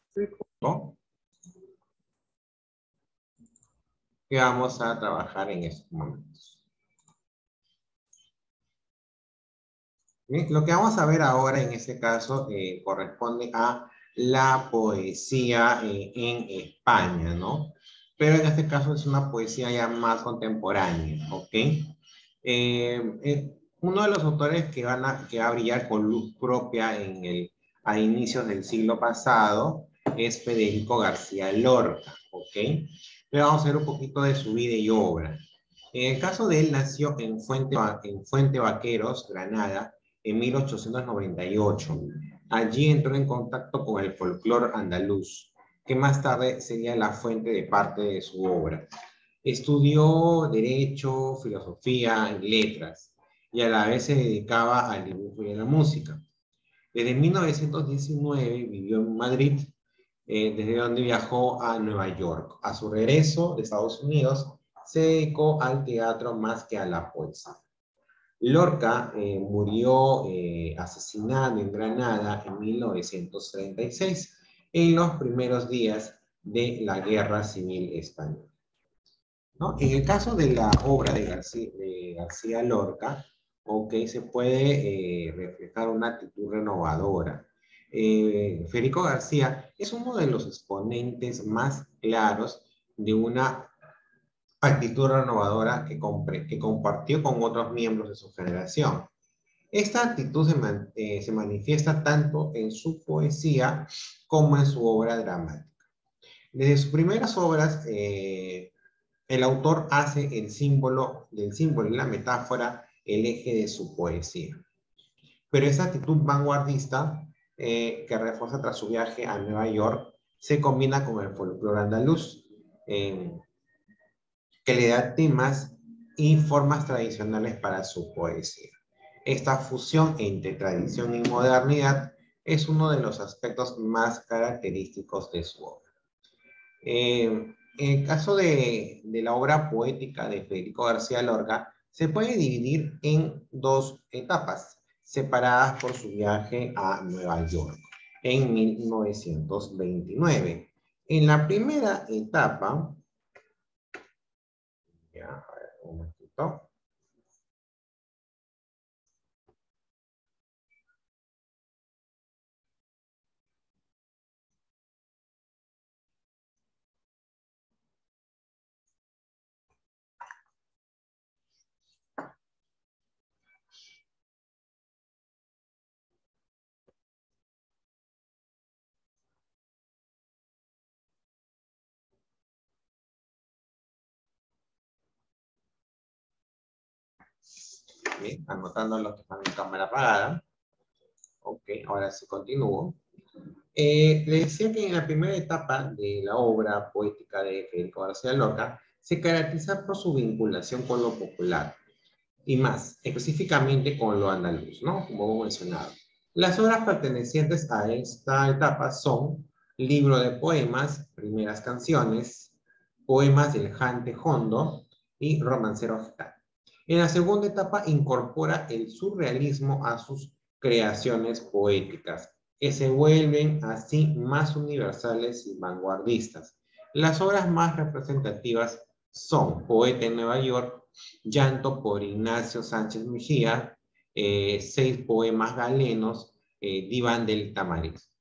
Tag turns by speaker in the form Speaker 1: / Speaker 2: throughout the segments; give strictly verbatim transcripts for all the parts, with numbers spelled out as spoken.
Speaker 1: ¿no? Que vamos a trabajar en estos momentos. Bien, lo que vamos a ver ahora en este caso eh, corresponde a la poesía eh, en España, ¿no? Pero en este caso es una poesía ya más contemporánea, ¿ok? Eh, eh, uno de los autores que, van a, que va a brillar con luz propia en el, a inicios del siglo pasado es Federico García Lorca, ¿ok? Pero vamos a ver un poquito de su vida y obra. En el caso de él, nació en Fuente, en Fuente Vaqueros, Granada, en mil ochocientos noventa y ocho. Allí entró en contacto con el folclore andaluz, que más tarde sería la fuente de parte de su obra. Estudió Derecho, Filosofía y Letras, y a la vez se dedicaba al dibujo y a la música. Desde mil novecientos diecinueve vivió en Madrid, eh, desde donde viajó a Nueva York. A su regreso de Estados Unidos, se dedicó al teatro más que a la poesía. Lorca eh, murió eh, asesinado en Granada en mil novecientos treinta y seis, en los primeros días de la Guerra Civil Española, ¿no? En el caso de la obra de García, de García Lorca, okay, se puede eh, reflejar una actitud renovadora. Eh, Federico García es uno de los exponentes más claros de una actitud renovadora que, compre, que compartió con otros miembros de su generación. Esta actitud se, man, eh, se manifiesta tanto en su poesía como en su obra dramática. Desde sus primeras obras, eh, el autor hace el símbolo, del símbolo y la metáfora el eje de su poesía. Pero esa actitud vanguardista eh, que refuerza tras su viaje a Nueva York se combina con el folclore andaluz, eh, que le da temas y formas tradicionales para su poesía. Esta fusión entre tradición y modernidad es uno de los aspectos más característicos de su obra. Eh, en el caso de, de la obra poética de Federico García Lorca, se puede dividir en dos etapas, separadas por su viaje a Nueva York en mil novecientos veintinueve. En la primera etapa, ya, a ver, un momentito. Bien, anotando los que están en cámara apagada. Ok, ahora sí continúo. Eh, le decía que en la primera etapa de la obra poética de Federico García Lorca se caracteriza por su vinculación con lo popular y más, específicamente con lo andaluz, ¿no? Como hemos mencionado. Las obras pertenecientes a esta etapa son Libro de Poemas, Primeras Canciones, Poemas del Jante Jondo y Romancero Gitano. En la segunda etapa incorpora el surrealismo a sus creaciones poéticas, que se vuelven así más universales y vanguardistas. Las obras más representativas son Poeta en Nueva York, Llanto por Ignacio Sánchez Mejía, eh, Seis Poemas Galenos, eh, Diván del Tamariz.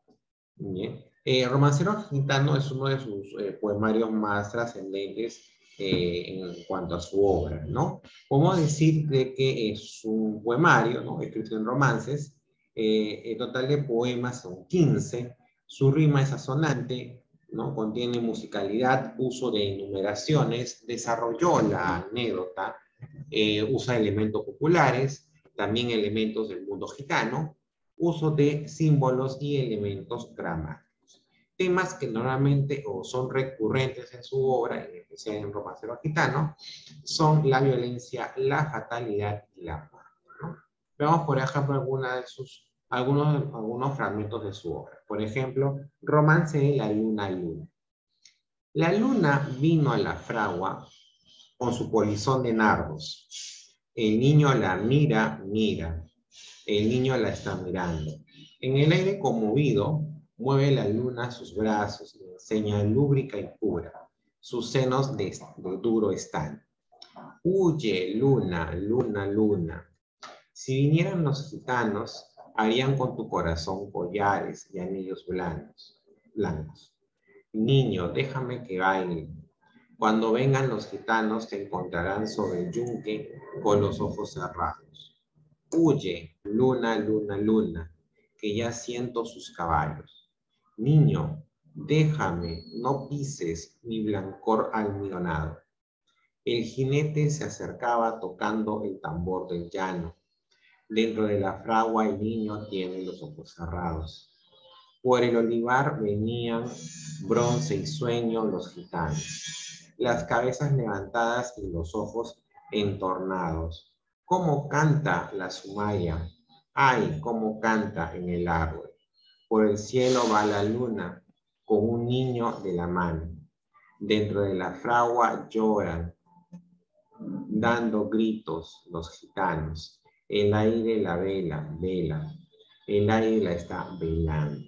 Speaker 1: Bien. Eh, Romancero Gitano es uno de sus eh, poemarios más trascendentes eh, en cuanto a su obra, ¿no? Podemos decir de que es un poemario, ¿no? Escrito en romances. Eh, el total de poemas son quince. Su rima es asonante, ¿no? Contiene musicalidad, uso de enumeraciones, desarrolló la anécdota, eh, usa elementos populares, también elementos del mundo gitano, uso de símbolos y elementos gramáticos. Temas que normalmente o son recurrentes en su obra, en especial en Romancero Gitano, son la violencia, la fatalidad y la muerte, ¿no? Veamos, por ejemplo, alguna de sus, algunos, algunos fragmentos de su obra. Por ejemplo, Romance de la Luna Luna. La luna vino a la fragua con su polizón de nardos. El niño la mira, mira. El niño la está mirando. En el aire conmovido, Mueve la luna sus brazos y enseña lúbrica y pura. Sus senos de, de duro están. Huye, luna, luna, luna. Si vinieran los gitanos, harían con tu corazón collares y anillos blancos. blancos. Niño, déjame que baile. Cuando vengan los gitanos te encontrarán sobre el yunque con los ojos cerrados. Huye, luna, luna, luna, que ya siento sus caballos. Niño, déjame, no pises mi blancor almidonado. El jinete se acercaba tocando el tambor del llano. Dentro de la fragua el niño tiene los ojos cerrados. Por el olivar venían bronce y sueño los gitanos, las cabezas levantadas y los ojos entornados. ¿Cómo canta la sumaya? ¡Ay, cómo canta en el árbol! Por el cielo va la luna con un niño de la mano. Dentro de la fragua lloran, dando gritos los gitanos. El aire la vela, vela. El aire la está velando.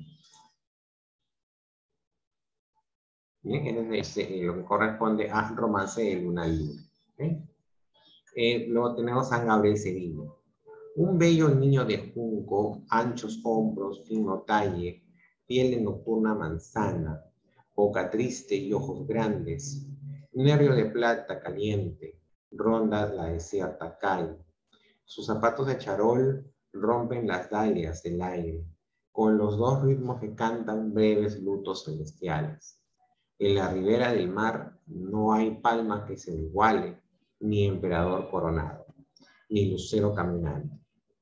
Speaker 1: Bien, ese es lo que corresponde a romance de luna y luna. ¿Okay? Eh, luego tenemos San Gabriel Sevilla. Un bello niño de junco, anchos hombros, fino talle, piel de nocturna manzana, boca triste y ojos grandes, nervio de plata caliente, ronda la desierta calle. Sus zapatos de charol rompen las dalias del aire, con los dos ritmos que cantan breves lutos celestiales. En la ribera del mar no hay palma que se iguale, ni emperador coronado, ni lucero caminante.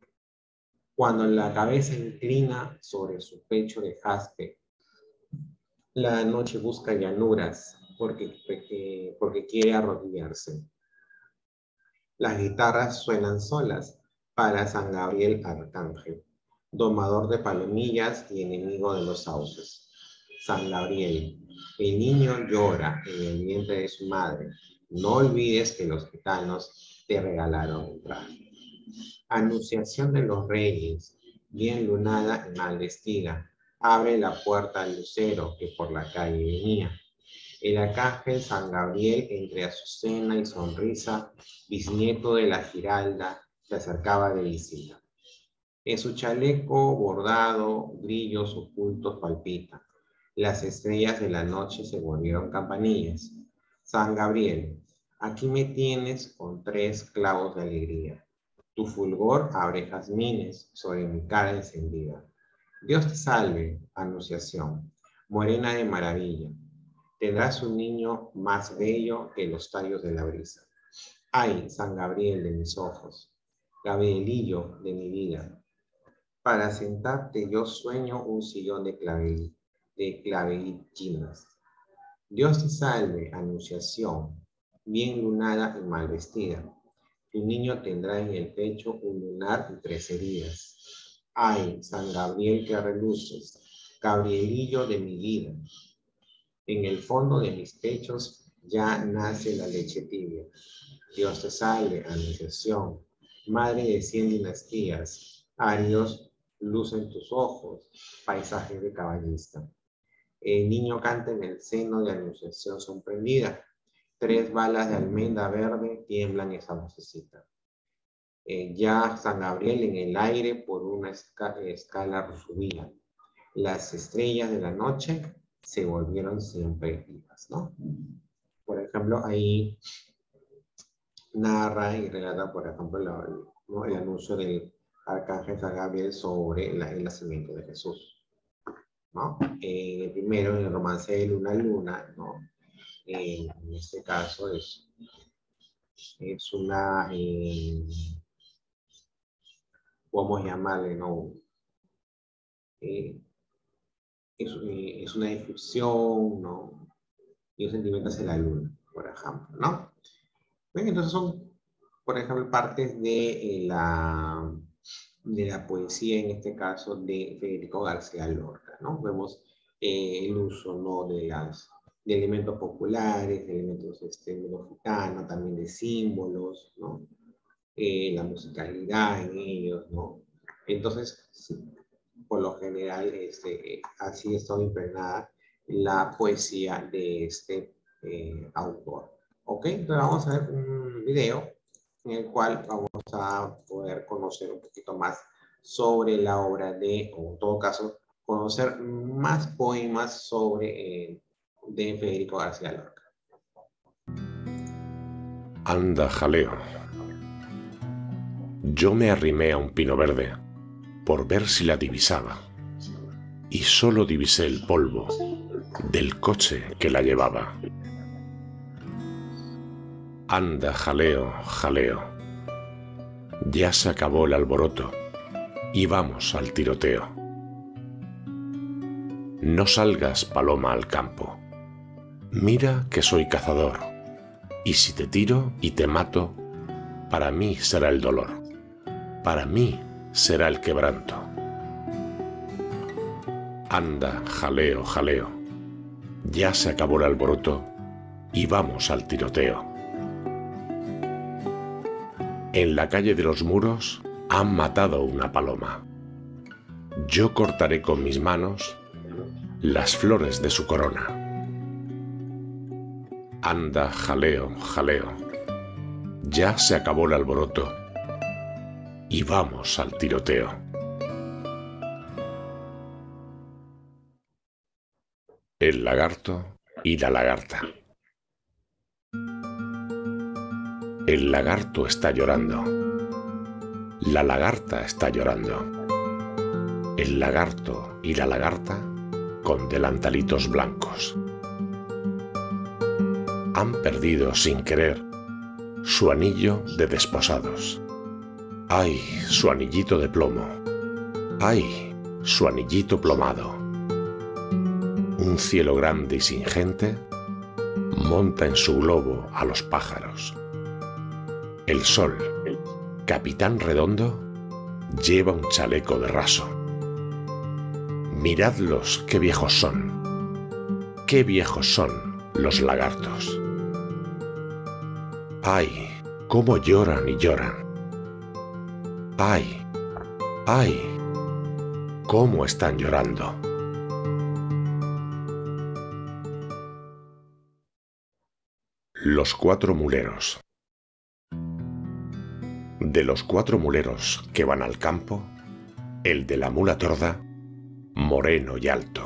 Speaker 1: Cuando la cabeza inclina sobre su pecho de jaspe, la noche busca llanuras porque, porque, porque quiere arrodillarse. Las guitarras suenan solas para San Gabriel Arcángel, domador de palomillas y enemigo de los sauces. San Gabriel, el niño llora en el vientre de su madre. No olvides que los gitanos te regalaron el traje. Anunciación de los reyes, bien lunada y mal vestida, abre la puerta al lucero que por la calle venía. El arcángel San Gabriel, entre azucena y sonrisa, bisnieto de la Giralda, se acercaba de visita. En su chaleco bordado, brillos ocultos palpitan. Las estrellas de la noche se volvieron campanillas. San Gabriel, aquí me tienes con tres clavos de alegría. Tu fulgor abre jazmines sobre mi cara encendida. Dios te salve, Anunciación, morena de maravilla. Tendrás un niño más bello que los tallos de la brisa. Ay, San Gabriel de mis ojos, Gabrielillo de mi vida. Para sentarte yo sueño un sillón de clavel, de clavellinas. Dios te salve, Anunciación, bien lunada y mal vestida. Tu niño tendrá en el pecho un lunar y tres heridas. Ay, San Gabriel que reluces, Gabrielillo de mi vida. En el fondo de mis pechos ya nace la leche tibia. Dios te salve, Anunciación, madre de cien dinastías. Arios, luz en tus ojos, paisajes de caballista. El niño canta en el seno de Anunciación sorprendida. Tres balas de almendra verde tiemblan esa vocecita. Eh, ya San Gabriel en el aire por una esca escala subía. Las estrellas de la noche se volvieron siempre vivas, ¿no? Por ejemplo, ahí narra y relata, por ejemplo, la, ¿no? el anuncio del arcángel San Gabriel sobre la, el nacimiento de Jesús, ¿no? Eh, el primero, en el romance de Luna Luna, ¿no? Eh, en este caso es, es una, eh, podemos llamarle, ¿no? Eh, es, eh, es una descripción, ¿no? Y un sentimiento hacia la luna, por ejemplo, ¿no? Bien, entonces son, por ejemplo, partes de, eh, la, de la poesía, en este caso, de Federico García Lorca, ¿no? Vemos eh, el uso, ¿no? de, las, de elementos populares, de elementos este, mexicanos, también de símbolos, ¿no? Eh, la musicalidad en ellos, ¿no? Entonces, sí. por lo general este, así está impregnada la poesía de este eh, autor. Ok, entonces vamos a ver un video en el cual vamos a poder conocer un poquito más sobre la obra de, o en todo caso, conocer más poemas sobre eh, de Federico García Lorca.
Speaker 2: Anda, jaleo. Yo me arrimé a un pino verde por ver si la divisaba, y solo divisé el polvo del coche que la llevaba. Anda, jaleo, jaleo. Ya se acabó el alboroto y vamos al tiroteo. No salgas, paloma, al campo. Mira que soy cazador, y si te tiro y te mato, para mí será el dolor, para mí será el quebranto. Anda, jaleo, jaleo. Ya se acabó el alboroto y vamos al tiroteo. En la calle de los muros han matado una paloma. Yo cortaré con mis manos las flores de su corona. Anda, jaleo, jaleo. Ya se acabó el alboroto y vamos al tiroteo. El lagarto y la lagarta. El lagarto está llorando. La lagarta está llorando. El lagarto y la lagarta con delantalitos blancos. Han perdido sin querer su anillo de desposados. ¡Ay, su anillito de plomo! ¡Ay, su anillito plomado! Un cielo grande y sin gente monta en su globo a los pájaros. El sol, capitán redondo, lleva un chaleco de raso. Miradlos, qué viejos son, qué viejos son los lagartos. ¡Ay, cómo lloran y lloran! ¡Ay, ay, cómo están llorando! Los cuatro muleros. De los cuatro muleros que van al campo, el de la mula torda, moreno y alto.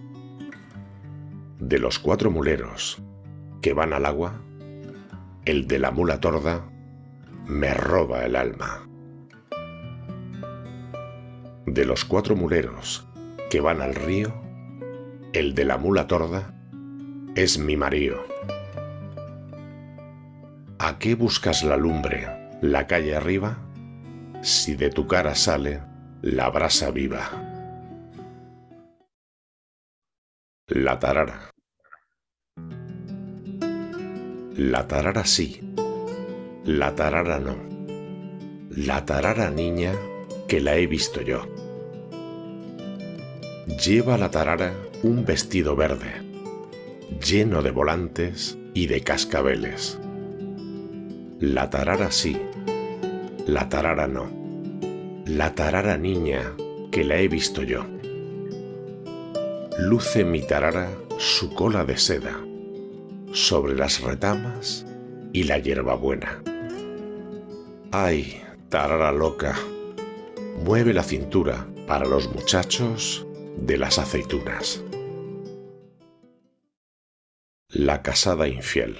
Speaker 2: De los cuatro muleros que van al agua, el de la mula torda me roba el alma. De los cuatro muleros que van al río, el de la mula torda es mi marido. ¿A qué buscas la lumbre, la calle arriba, si de tu cara sale la brasa viva? La tarara. La tarara sí, la tarara no. La tarara niña que la he visto yo. Lleva la tarara un vestido verde, lleno de volantes y de cascabeles. La tarara sí, la tarara no. La tarara niña que la he visto yo. Luce mi tarara su cola de seda sobre las retamas y la hierbabuena. ¡Ay, tarara loca! Mueve la cintura para los muchachos de las aceitunas. La casada infiel.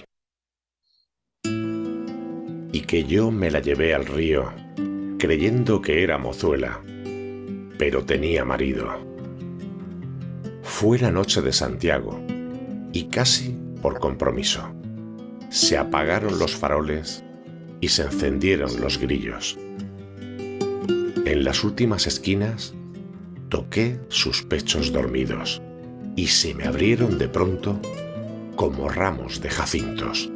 Speaker 2: Y que yo me la llevé al río, creyendo que era mozuela, pero tenía marido. Fue la noche de Santiago, y casi por compromiso. Se apagaron los faroles y se encendieron los grillos. En las últimas esquinas toqué sus pechos dormidos, y se me abrieron de pronto como ramos de jacintos.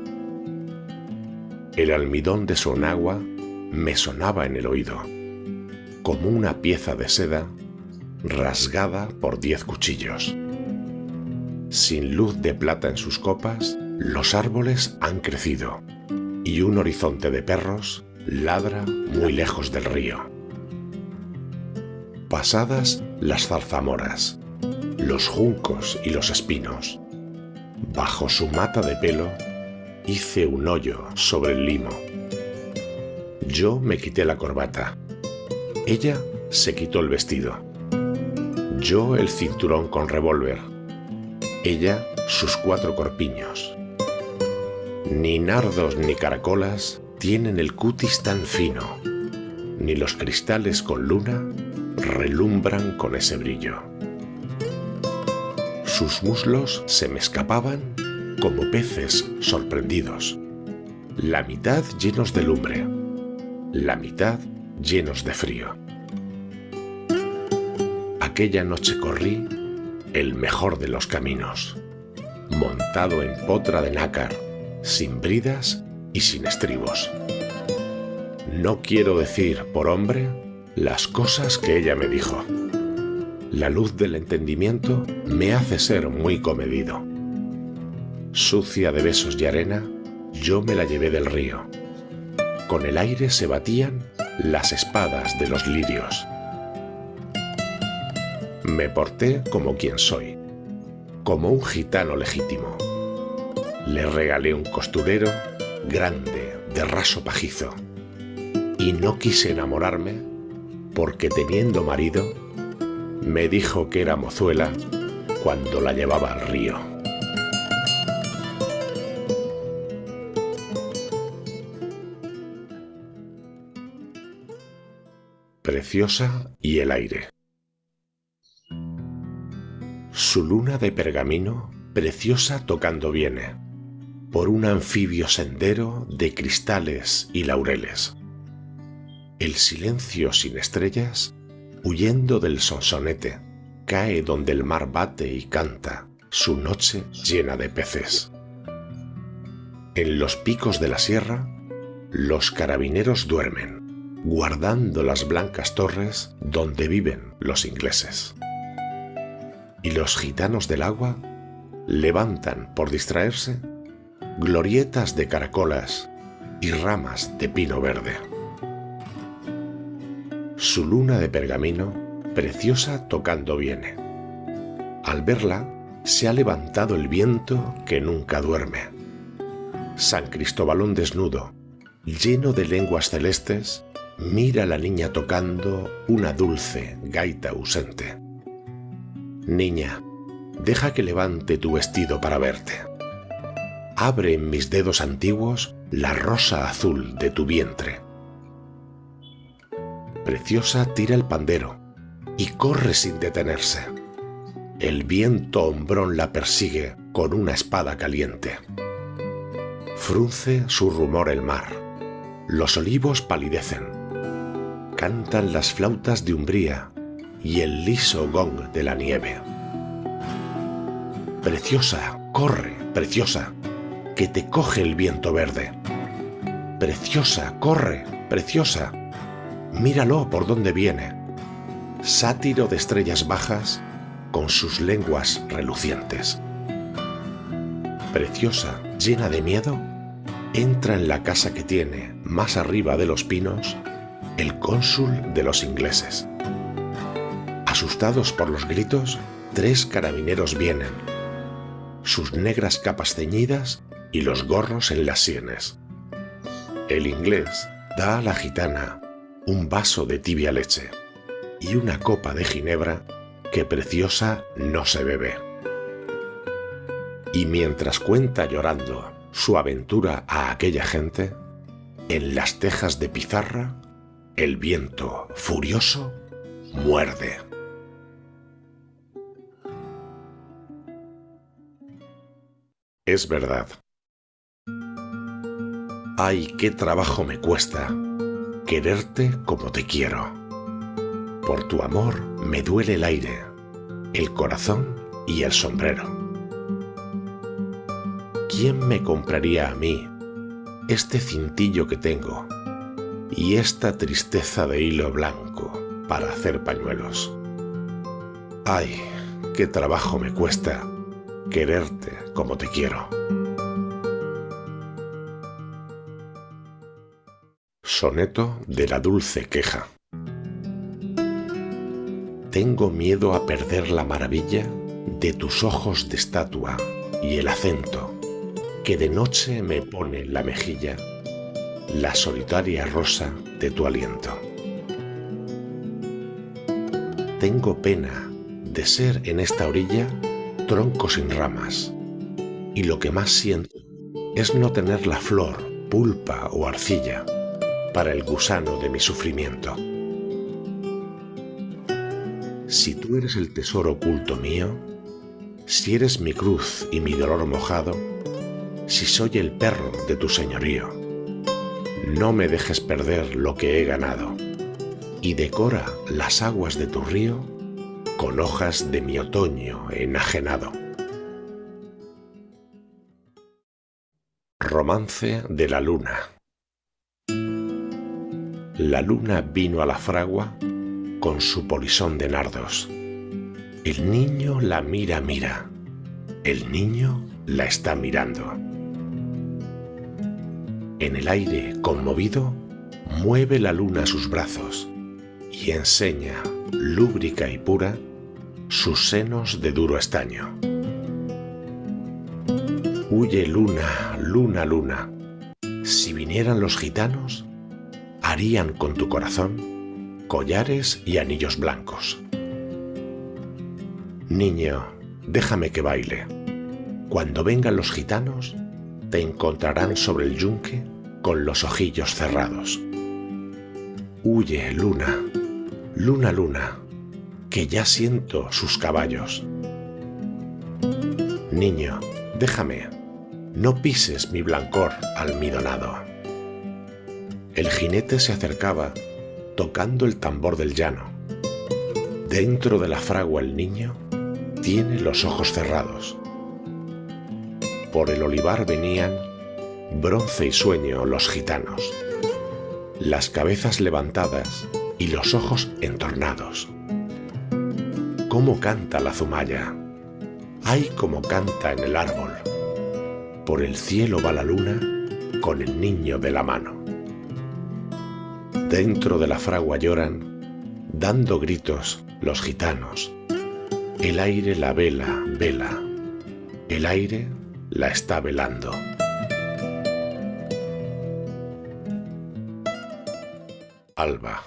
Speaker 2: El almidón de su enagua me sonaba en el oído, como una pieza de seda rasgada por diez cuchillos. Sin luz de plata en sus copas, los árboles han crecido, y un horizonte de perros ladra muy lejos del río. pasadas las zarzamoras, los juncos y los espinos, bajo su mata de pelo hice un hoyo sobre el limo. Yo me quité la corbata. Ella se quitó el vestido. Yo el cinturón con revólver. Ella sus cuatro corpiños. Ni nardos ni caracolas tienen el cutis tan fino, ni los cristales con luna relumbran con ese brillo. Sus muslos se me escapaban como peces sorprendidos, la mitad llenos de lumbre, la mitad llenos de frío. Aquella noche corrí el mejor de los caminos, montado en potra de nácar, sin bridas y sin estribos. No quiero decir por hombre las cosas que ella me dijo. La luz del entendimiento me hace ser muy comedido. Sucia de besos y arena, yo me la llevé del río. Con el aire se batían las espadas de los lirios. Me porté como quien soy, como un gitano legítimo. Le regalé un costurero grande, de raso pajizo, y no quise enamorarme porque, teniendo marido, me dijo que era mozuela cuando la llevaba al río. Preciosa y el aire. Su luna de pergamino, preciosa tocando viene, por un anfibio sendero de cristales y laureles. El silencio sin estrellas, huyendo del sonsonete, cae donde el mar bate y canta su noche llena de peces. En los picos de la sierra, los carabineros duermen, guardando las blancas torres donde viven los ingleses. Y los gitanos del agua levantan, por distraerse, glorietas de caracolas y ramas de pino verde. Su luna de pergamino, preciosa tocando viene. Al verla, se ha levantado el viento que nunca duerme. San Cristóbalón desnudo, lleno de lenguas celestes, mira a la niña tocando una dulce gaita ausente. Niña, deja que levante tu vestido para verte. Abre en mis dedos antiguos la rosa azul de tu vientre. Preciosa tira el pandero y corre sin detenerse. El viento hombrón la persigue con una espada caliente. Frunce su rumor el mar. Los olivos palidecen. Cantan las flautas de Umbría y el liso gong de la nieve. Preciosa, corre, preciosa, que te coge el viento verde. Preciosa, corre, preciosa, míralo por donde viene. Sátiro de estrellas bajas con sus lenguas relucientes. Preciosa, llena de miedo, entra en la casa que tiene, más arriba de los pinos, el cónsul de los ingleses. Asustados por los gritos, tres carabineros vienen, sus negras capas ceñidas y los gorros en las sienes. El inglés da a la gitana un vaso de tibia leche y una copa de ginebra que preciosa no se bebe. Y mientras cuenta llorando su aventura a aquella gente, en las tejas de pizarra, el viento furioso muerde. Es verdad. Ay, qué trabajo me cuesta quererte como te quiero. Por tu amor me duele el aire, el corazón y el sombrero. ¿Quién me compraría a mí este cintillo que tengo y esta tristeza de hilo blanco para hacer pañuelos? Ay, qué trabajo me cuesta quererte como te quiero. Soneto de la dulce queja. Tengo miedo a perder la maravilla de tus ojos de estatua y el acento que de noche me pone en la mejilla la solitaria rosa de tu aliento. Tengo pena de ser en esta orilla tronco sin ramas, y lo que más siento es no tener la flor, pulpa o arcilla para el gusano de mi sufrimiento. Si tú eres el tesoro oculto mío, si eres mi cruz y mi dolor mojado, si soy el perro de tu señorío, no me dejes perder lo que he ganado y decora las aguas de tu río con hojas de mi otoño enajenado. Romance de la luna. La luna vino a la fragua con su polisón de nardos. El niño la mira, mira. El niño la está mirando. En el aire, conmovido, mueve la luna sus brazos y enseña, lúbrica y pura, sus senos de duro estaño. Huye luna, luna, luna. Si vinieran los gitanos, harían con tu corazón collares y anillos blancos. Niño, déjame que baile. Cuando vengan los gitanos, te encontrarán sobre el yunque con los ojillos cerrados. Huye, luna, luna, luna, que ya siento sus caballos. Niño, déjame, no pises mi blancor almidonado. El jinete se acercaba tocando el tambor del llano. Dentro de la fragua el niño tiene los ojos cerrados. Por el olivar venían, bronce y sueño, los gitanos, las cabezas levantadas y los ojos entornados. ¿Cómo canta la zumaya? ¡Ay, cómo canta en el árbol! Por el cielo va la luna con el niño de la mano. Dentro de la fragua lloran, dando gritos, los gitanos. El aire la vela, vela. El aire la está velando. Alba.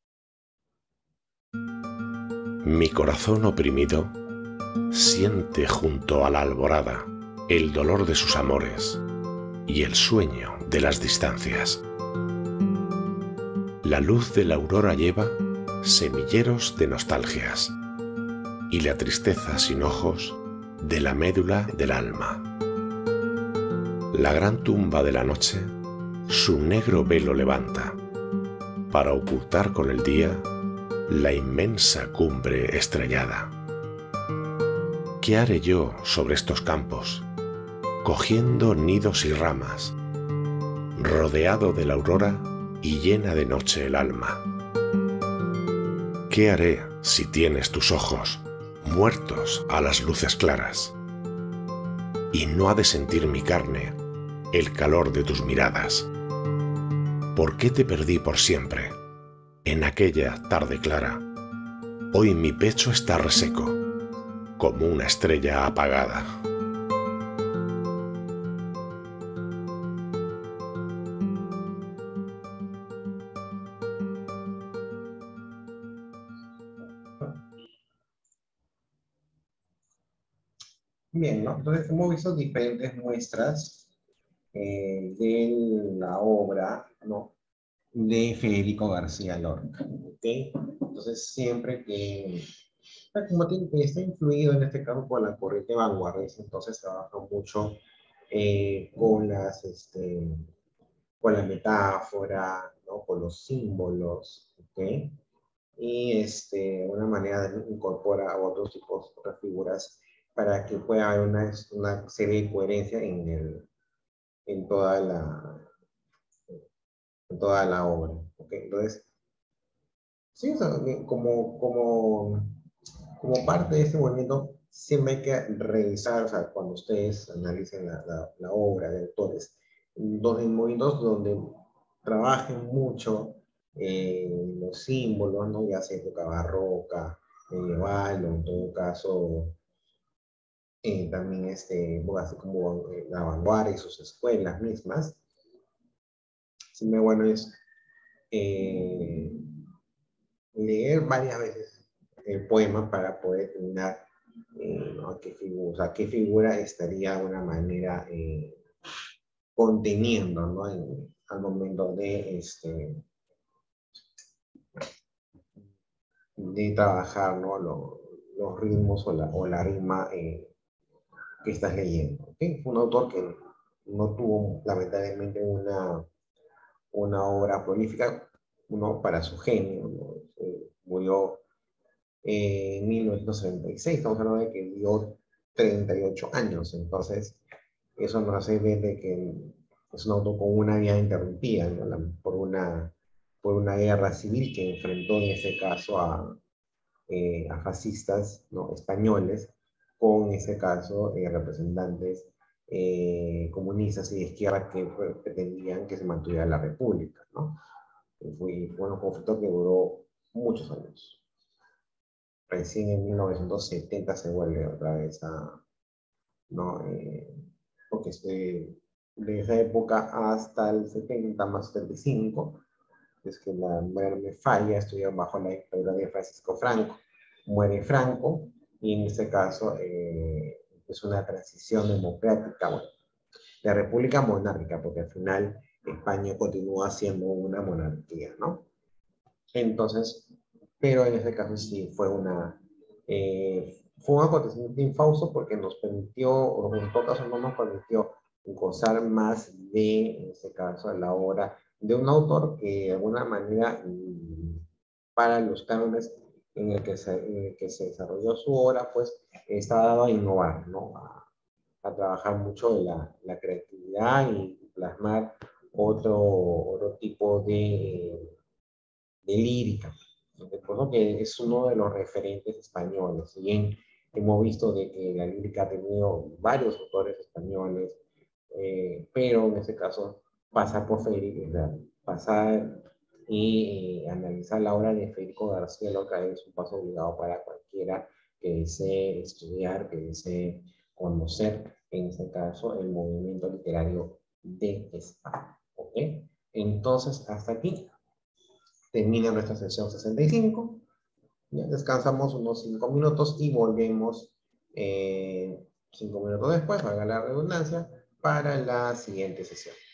Speaker 2: Mi corazón oprimido siente junto a la alborada el dolor de sus amores y el sueño de las distancias. La luz de la aurora lleva semilleros de nostalgias y la tristeza sin ojos de la médula del alma. La gran tumba de la noche su negro velo levanta para ocultar con el día la inmensa cumbre estrellada. ¿Qué haré yo sobre estos campos, cogiendo nidos y ramas, rodeado de la aurora y llena de noche el alma? ¿Qué haré si tienes tus ojos muertos a las luces claras? Y no ha de sentir mi carne el calor de tus miradas. ¿Por qué te perdí por siempre en aquella tarde clara? Hoy mi pecho está reseco, como una estrella apagada.
Speaker 1: Bien, ¿no? Entonces hemos visto diferentes muestras eh, de la obra, ¿no?, de Federico García Lorca. ¿Okay? Entonces siempre que, como tiene, que está influido en este caso por la corriente vanguardista, entonces trabaja mucho eh, con las, este, con la metáfora, ¿no?, con los símbolos, ¿okay? Y este, una manera de incorporar otros tipos, otras figuras, para que pueda haber una, una serie de coherencia en, el, en, toda la, en toda la obra. ¿Okay? Entonces, sí, o sea, como, como, como parte de este movimiento, siempre hay que revisar, o sea, cuando ustedes analicen la, la, la obra de autores, donde, en movimientos donde trabajen mucho eh, los símbolos, ¿no?, ya sea época barroca, medieval, o en todo caso, eh, también este, así como eh, la vanguardia y sus escuelas mismas. Siempre bueno es eh, leer varias veces el poema para poder determinar eh, ¿no? qué, figura, o sea, qué figura estaría de una manera eh, conteniendo, ¿no? En, al momento de, este, de trabajar, ¿no? Lo, los ritmos o la, o la rima eh, que estás leyendo. ¿Okay? Fue un autor que no tuvo lamentablemente una, una obra prolífica, uno para su genio, ¿no? Eh, murió eh, en mil novecientos setenta y seis, estamos hablando de que vivió treinta y ocho años, entonces eso nos hace ver de que es un autor con una vida interrumpida, ¿no? La, por, una, por una guerra civil que enfrentó en ese caso a, eh, a fascistas, ¿no? españoles, con en ese caso eh, representantes eh, comunistas y de izquierda que pretendían que se mantuviera la república, ¿no? Fue, fue un conflicto que duró muchos años. Recién en mil novecientos setenta se vuelve otra vez a, ¿no? Eh, porque estoy de esa época hasta el setenta más setenta y cinco, es que la memoria me falla, estoy bajo la dictadura de Francisco Franco. Muere Franco y en este caso eh, es una transición democrática, bueno, de república monárquica, porque al final España continúa siendo una monarquía, ¿no? Entonces, pero en este caso sí fue una, eh, fue un acontecimiento infausto porque nos permitió, o en todo caso no nos permitió gozar más de, en este caso, la obra de un autor que de alguna manera, mm, para los cánones en el que se, en el que se desarrolló su obra, pues estaba dado a innovar, ¿no? A, a trabajar mucho la, la creatividad y plasmar otro, otro tipo de de lírica. Recuerdo que es uno de los referentes españoles. Si bien hemos visto de que la lírica ha tenido varios autores españoles, eh, pero en este caso pasar por Federico, pasar y eh, analizar la obra de Federico García Lorca es un paso obligado para cualquiera que desee estudiar, que desee conocer, en este caso, el movimiento literario de España. ¿Ok? Entonces, hasta aquí termina nuestra sesión sesenta y cinco. Ya descansamos unos cinco minutos y volvemos eh, cinco minutos después, valga la redundancia, para la siguiente sesión.